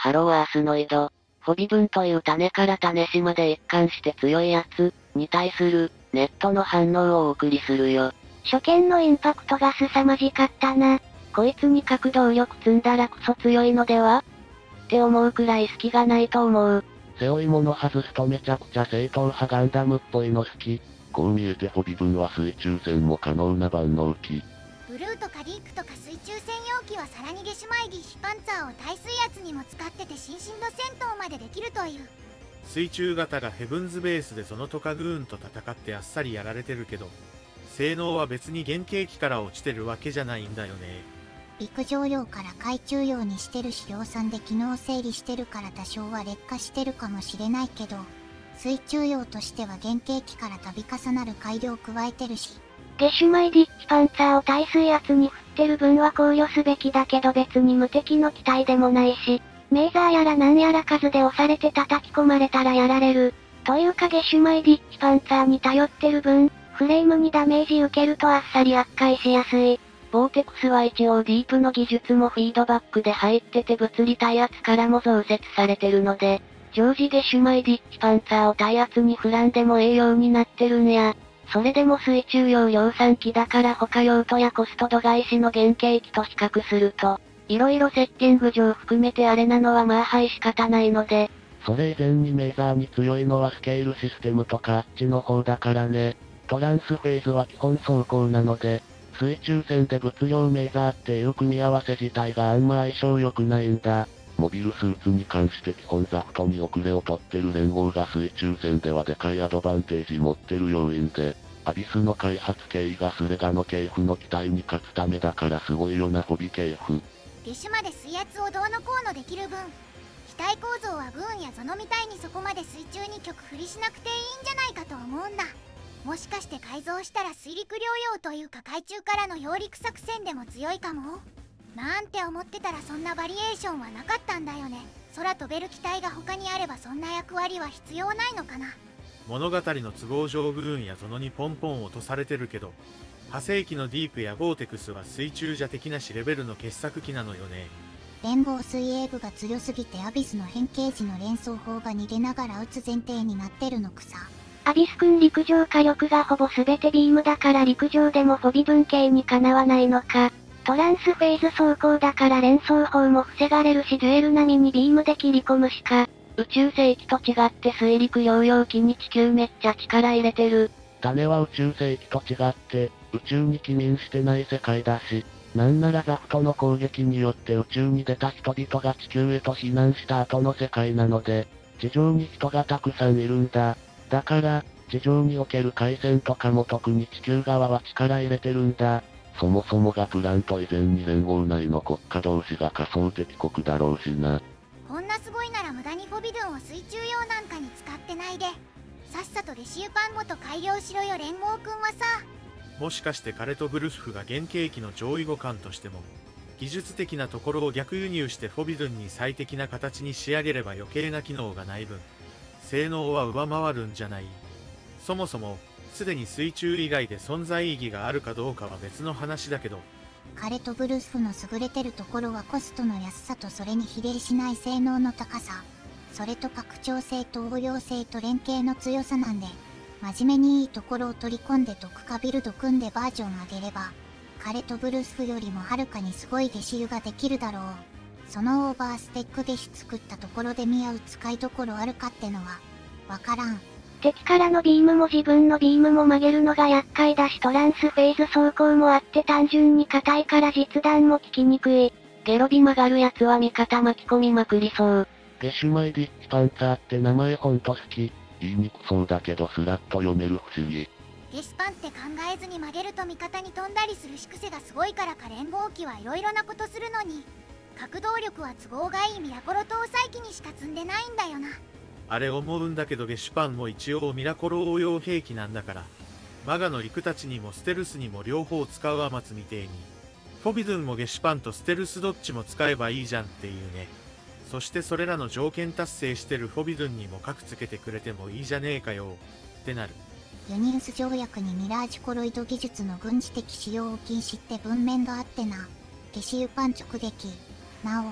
ハローアースノイド。フォビブンという種から種子まで一貫して強いやつに対するネットの反応をお送りするよ。 初見のインパクトが凄まじかったな。 こいつに核動力積んだらクソ強いのではって思うくらい隙がないと思う。 背負い物外すとめちゃくちゃ正統派ガンダムっぽいの好き。こう見えてフォビブンは水中戦も可能な万能機。 ブルーとかリークとか水中専用機はさらにゲシュマイギッシュパンツァーを耐水圧にも使ってて新進度戦闘までできるという。 水中型がヘブンズベースでそのトカグーンと戦ってあっさりやられてるけど、性能は別に原型機から落ちてるわけじゃないんだよね。 陸上用から海中用にしてるし量産で機能整理してるから多少は劣化してるかもしれないけど、水中用としては原型機から度重なる改良を加えてるし。 ゲシュマイディッチパンツァーを耐水圧に振ってる分は考慮すべきだけど別に無敵の機体でもないし、メーザーやらなんやら数で押されて叩き込まれたらやられる。というかゲシュマイディッチパンツァーに頼ってる分、フレームにダメージ受けるとあっさり圧壊しやすい。 ボーテクスは一応ディープの技術もフィードバックで入ってて物理耐圧からも増設されてるので、常時ゲシュマイディッチパンツァーを耐圧に振らんでも栄養になってるんや。それでも水中用量産機だから他用途やコスト度外視の原型機と比較すると、色々セッティング上含めてあれなのはまあ仕方ないので。 それ以前にメーザーに強いのはスケールシステムとかあっちの方だからね。トランスフェーズは基本走行なので、水中戦で物量メーザーっていう組み合わせ自体があんま相性良くないんだ。モビルスーツに関して基本ザフトに遅れを取ってる連合が水中戦ではでかいアドバンテージ持ってる要因で、アビスの開発経緯がスレガの系譜の機体に勝つためだからすごいよなフォビ系譜。 ゲシュまで水圧をどうのこうのできる分、機体構造はブーンやゾノみたいにそこまで水中に極振りしなくていいんじゃないかと思うんだ。もしかして改造したら水陸両用というか海中からの揚陸作戦でも強いかもなんて思ってたらそんなバリエーションはなかったんだよね。空飛べる機体が他にあればそんな役割は必要ないのかな。 物語の都合上ブーンやゾノにポンポン落とされてるけど、派生機のディープやボーテクスは水中じゃ敵なしレベルの傑作機なのよね。 連合水泳部が強すぎてアビスの変形時の連想法が逃げながら撃つ前提になってるのくさ。 アビス君陸上火力がほぼ全てビームだから陸上でもフォビ分系にかなわないのか。トランスフェーズ走行だから連想法も防がれるしデュエル並みにビームで切り込むしか。 宇宙世紀と違って水陸両用機に地球めっちゃ力入れてる。 種は宇宙世紀と違って、宇宙に帰眠してない世界だし、なんならザフトの攻撃によって宇宙に出た人々が地球へと避難した後の世界なので、地上に人がたくさんいるんだ。だから、地上における海戦とかも特に地球側は力入れてるんだ。そもそもがプラント以前に連合内の国家同士が仮想敵国だろうしな。 こんなすごいなら無駄にフォビドゥンを水中用なんかに使ってないで、さっさとレシウパンごと改良しろよ連合くんはさ。 もしかして彼とブルフフが原型機の上位互換としても、技術的なところを逆輸入してフォビドゥンに最適な形に仕上げれば余計な機能がない分、性能は上回るんじゃない。そもそも、すでに水中以外で存在意義があるかどうかは別の話だけど、 彼とブルスフの優れてるところはコストの安さとそれに比例しない性能の高さ。それと拡張性と応用性と連携の強さなんで、真面目にいいところを取り込んで特化ビルド組んでバージョン上げれば、彼とブルスフよりもはるかにすごいゲシュができるだろう。そのオーバーステックゲシュ作ったところで見合う使いどころあるかってのは、わからん。 敵からのビームも自分のビームも曲げるのが厄介だしトランスフェーズ走行もあって単純に硬いから実弾も効きにくい。 ゲロビ曲がるやつは味方巻き込みまくりそう。 ゲシュマイディッチパンツァーって名前ほんと好き。言いにくそうだけどスラッと読める不思議。 ゲシュパンって考えずに曲げると味方に飛んだりするし癖がすごいからか連合機はいろいろなことするのに、核動力は都合がいいミラコロ搭載機にしか積んでないんだよな。 あれ思うんだけどゲシュパンも一応ミラコロ応用兵器なんだから、マガの陸たちにもステルスにも両方使うアマツみてえに、フォビドゥンもゲシュパンとステルスどっちも使えばいいじゃんっていうね。そしてそれらの条件達成してるフォビドゥンにも核つけてくれてもいいじゃねえかよってなる。 ユニウス条約にミラージュコロイド技術の軍事的使用を禁止って文面があってな。ゲシュパン直撃。なお、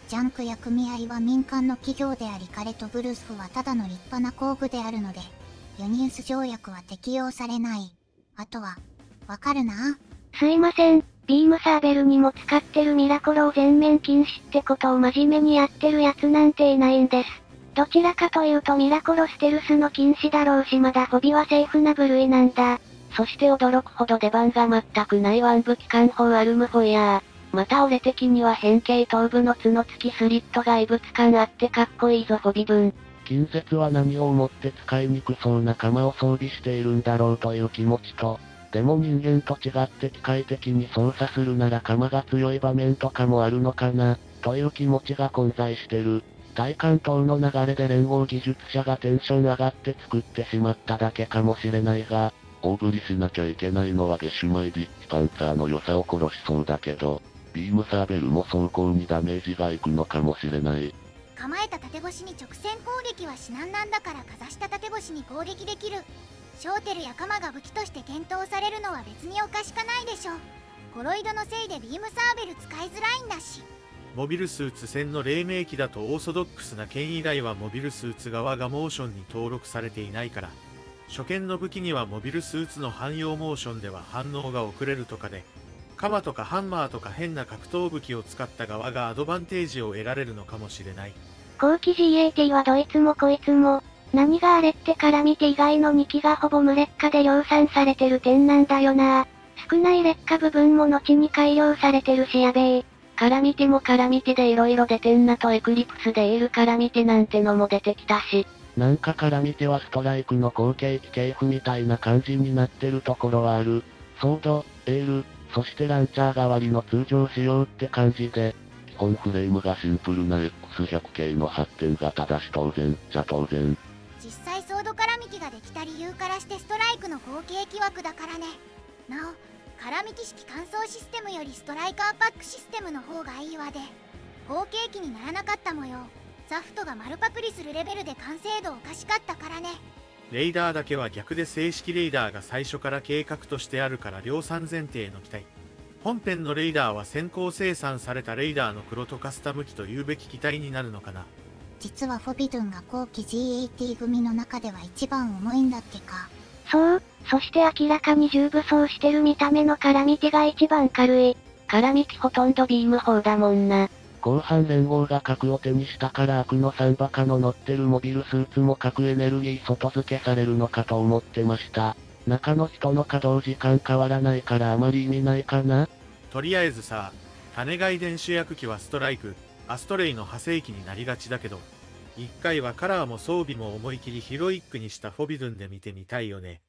ジャンクや組合は民間の企業であり彼とブルースフはただの立派な工具であるので、ユニウス条約は適用されない。あとは、わかるな？ すいません、ビームサーベルにも使ってるミラコロを全面禁止ってことを真面目にやってるやつなんていないんです。どちらかというとミラコロステルスの禁止だろうしまだフォビはセーフな部類なんだ。 そして驚くほど出番が全くないワン武器艦砲アルムフォイヤー。また俺的には変形頭部の角付きスリットが異物感あってかっこいいぞフォビ分。 近接は何を思って使いにくそうな鎌を装備しているんだろうという気持ちと、でも人間と違って機械的に操作するなら鎌が強い場面とかもあるのかな、という気持ちが混在してる。対艦等の流れで連合技術者がテンション上がって作ってしまっただけかもしれないが、 大振りしなきゃいけないのはゲシュマイディッチパンツァーの良さを殺しそうだけど、ビームサーベルも走行にダメージがいくのかもしれない。 構えた縦越しに直線攻撃は至難なんだからかざした縦越しに攻撃できる。ショーテルやカマが武器として検討されるのは別におかしかないでしょ。コロイドのせいでビームサーベル使いづらいんだし。 モビルスーツ戦の黎明期だとオーソドックスな剣以外はモビルスーツ側がモーションに登録されていないから、初見の武器にはモビルスーツの汎用モーションでは反応が遅れるとかで、カマとかハンマーとか変な格闘武器を使った側がアドバンテージを得られるのかもしれない。 後期 GAT はどいつもこいつも、何があれってカラミテ以外の2機がほぼ無劣化で量産されてる点なんだよな。少ない劣化部分も後に改良されてるしやべえ。 カラミテもカラミテで色々出てんなとエクリプスでエールカラミテなんてのも出てきたし。 なんかカラミテはストライクの後継機系譜みたいな感じになってるところはある。ソード、エール、そしてランチャー代わりの通常仕様って感じで。 基本フレームがシンプルな X100 系の発展型だし当然実際ソードカラミティができた理由からしてストライクの後継機枠だからね。なお、カラミティ式乾燥システムよりストライカーパックシステムの方がいいわで、後継機にならなかった模様。ザフトが丸パクリするレベルで完成度おかしかったからね。 レイダーだけは逆で正式レイダーが最初から計画としてあるから量産前提の期待。本編のレイダーは先行生産されたレイダーの黒とカスタム機というべき機体になるのかな。 実はフォビドゥンが後期 GAT 組の中では一番重いんだってか。 そう、そして明らかに重武装してる見た目のカラミテが一番軽い。 カラミテほとんどビーム砲だもんな。 後半連合が核を手にしたから悪の3バカの乗ってるモビルスーツも核エネルギー外付けされるのかと思ってました。中の人の稼働時間変わらないからあまり意味ないかな。 とりあえずさ、種外伝主役機はストライク、アストレイの派生機になりがちだけど、一回はカラーも装備も思い切りヒロイックにしたフォビドゥンで見てみたいよね。